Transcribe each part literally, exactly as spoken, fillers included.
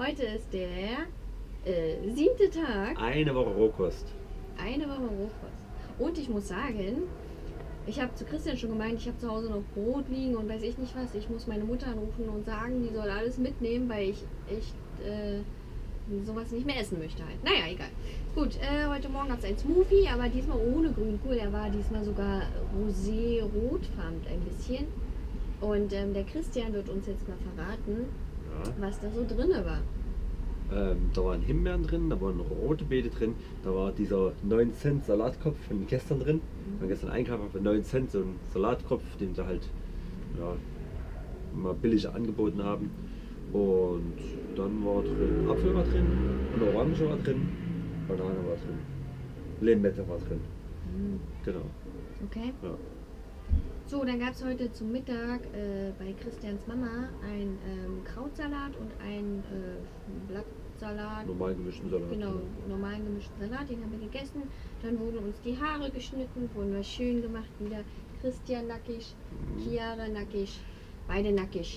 Heute ist der äh, siebte Tag. Eine Woche Rohkost. Eine Woche Rohkost. Und ich muss sagen, ich habe zu Christian schon gemeint, ich habe zu Hause noch Brot liegen und weiß ich nicht was. Ich muss meine Mutter anrufen und sagen, die soll alles mitnehmen, weil ich echt äh, sowas nicht mehr essen möchte halt. Naja, egal. Gut, äh, heute Morgen gab es ein Smoothie, aber diesmal ohne Grünkohl. Er war diesmal sogar rosé-rotfarben ein bisschen. Und ähm, der Christian wird uns jetzt mal verraten, Ja. was da so drinne war. Ähm, da waren Himbeeren drin, da waren rote Beete drin, da war dieser neun Cent Salatkopf von gestern drin. Wir haben gestern einkaufen für neun Cent so einen Salatkopf, den sie halt ja, mal billig angeboten haben. Und dann war drin Apfel war drin, und Orange war drin, Banane war drin, Limette war drin. Mhm. Genau. Okay. Ja. So, dann gab es heute zum Mittag äh, bei Christians Mama ein ähm, Krautsalat und ein äh, Blattsalat. Normal gemischten Salat. Genau, normalen gemischten Salat, den haben wir gegessen. Dann wurden uns die Haare geschnitten, wurden wir schön gemacht wieder. Christian nackig, Mhm. Chiara nackig, beide nackig.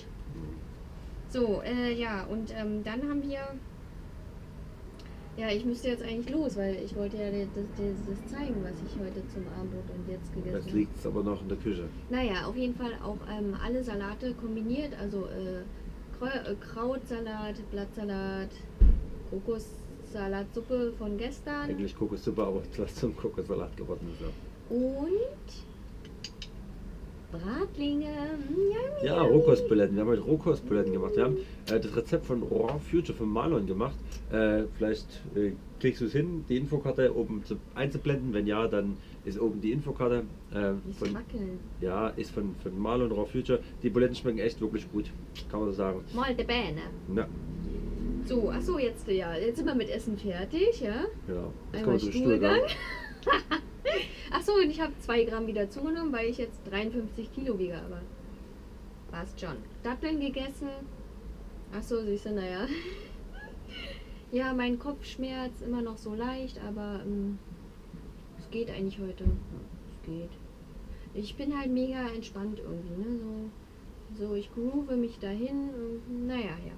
So, äh, ja, und ähm, dann haben wir... Ja, ich müsste jetzt eigentlich los, weil ich wollte ja das, das, das zeigen, was ich heute zum Abendbrot und jetzt gegessen Jetzt habe. liegt es aber noch in der Küche. Naja, auf jeden Fall auch ähm, alle Salate kombiniert, also äh, Krau- äh, Krautsalat, Blattsalat, Kokossalatsuppe von gestern Eigentlich Kokossuppe, aber was zum Kokossalat geworden ist. Ja. und Bratlinge. Yummy, Ja, yummy. Rohkostbuletten. Wir haben heute Rohkostbuletten gemacht. Wir haben äh, das Rezept von Raw Future von Marlon gemacht. Äh, vielleicht äh, kriegst du es hin, die Infokarte oben zu, einzublenden. Wenn ja, dann ist oben die Infokarte. Äh, Nicht von, wackeln. ja, ist von, von Marlon Raw Future. Die Buletten schmecken echt wirklich gut, kann man so sagen. Molte Bäne. Ja, So, achso, jetzt, ja, jetzt sind wir mit Essen fertig, ja? genau. Jetzt Einmal kommen wir zum Stuhlgang. Stuhlgang. Achso, und ich habe zwei Gramm wieder zugenommen, weil ich jetzt dreiundfünfzig Kilo wiege, aber passt schon. Datteln gegessen. Achso, siehst du, naja. Ja, mein Kopfschmerz immer noch so leicht, aber ähm, es geht eigentlich heute. Es geht. Ich bin halt mega entspannt irgendwie, ne? So, so ich groove mich dahin. Und, naja, ja.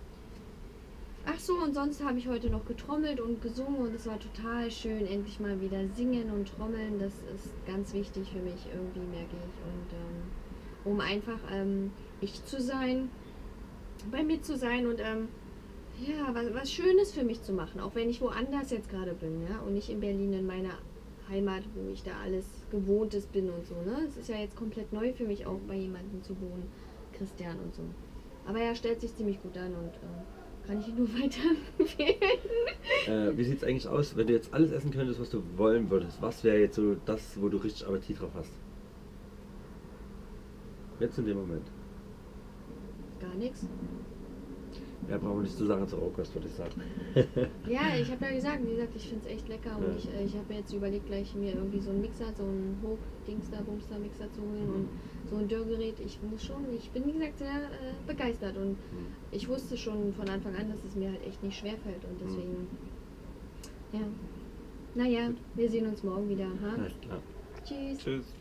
Ach so, und sonst habe ich heute noch getrommelt und gesungen und es war total schön, endlich mal wieder singen und trommeln. Das ist ganz wichtig für mich, irgendwie merke ich. Und ähm, um einfach ähm, ich zu sein, bei mir zu sein und ähm, ja, was, was Schönes für mich zu machen, auch wenn ich woanders jetzt gerade bin, ja, und nicht in Berlin in meiner Heimat, wo ich da alles Gewohntes bin und so, ne. Es ist ja jetzt komplett neu für mich auch bei jemandem zu wohnen, Christian und so. Aber er stellt sich ziemlich gut an und äh, kann ich ihn nur weiterempfehlen. Äh, wie sieht es eigentlich aus, wenn du jetzt alles essen könntest, was du wollen würdest? Was wäre jetzt so das, wo du richtig Appetit drauf hast? Jetzt in dem Moment. Gar nichts. Ja, brauchen wir nicht zu sagen zur Rohkost, würde ich sagen. Ja, ich habe ja gesagt, wie gesagt, ich finde es echt lecker und Ja. ich, äh, ich habe mir jetzt überlegt, gleich mir irgendwie so einen Mixer, so einen Hoch-Dingster-Bumster-Mixer zu holen und so ein Dörrgerät. Ich muss schon, ich bin wie gesagt sehr äh, begeistert und ich wusste schon von Anfang an, dass es mir halt echt nicht schwerfällt und deswegen, ja. Naja, wir sehen uns morgen wieder. Ha? Alles klar. Tschüss. Tschüss.